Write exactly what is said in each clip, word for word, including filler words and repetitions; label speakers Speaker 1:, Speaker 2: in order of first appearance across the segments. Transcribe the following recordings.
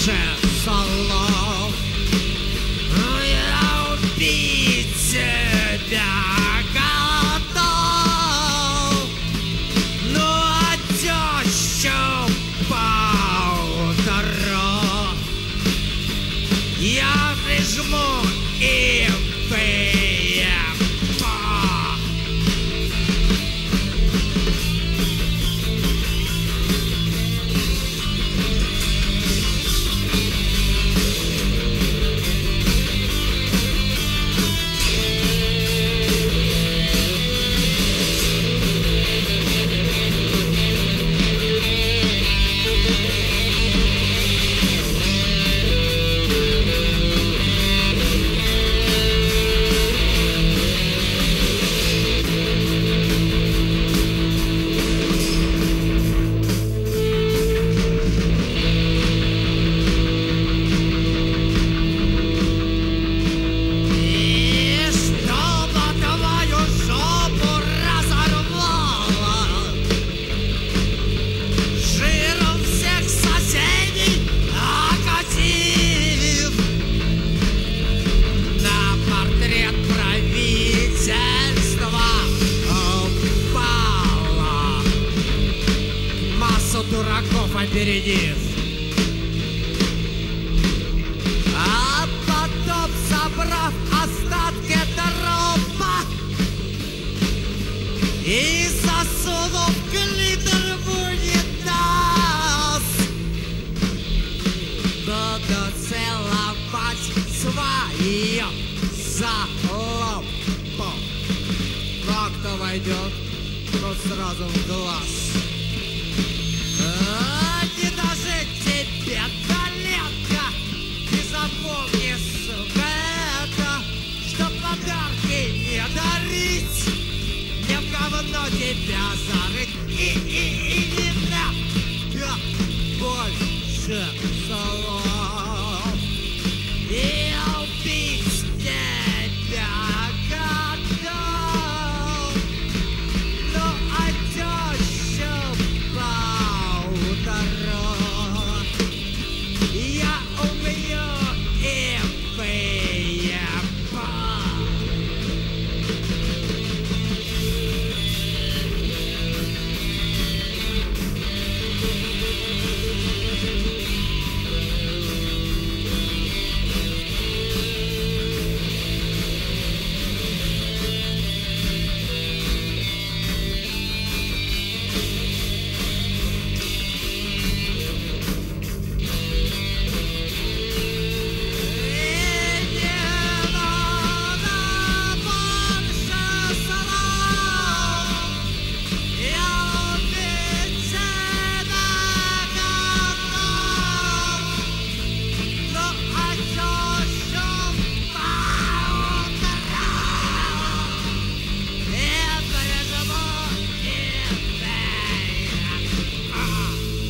Speaker 1: солов. Я убить тебя готов, ну а тещу поутру я прижму и выебу. Дураков опередив, а потом, собрав остатки трупа и засунув глиттер в унитаз, буду целовать свою залупу. Но кто войдет, тот сразу в глаз. Не дожить тебе до лета, не запомни, сука, это, что подарки не дарить, не в говно тебя зарыть, и, и, и не надо больше слов, и убить тебя готов, но отдёшься я умею и выебу.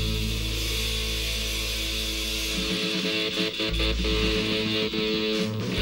Speaker 1: Thank you.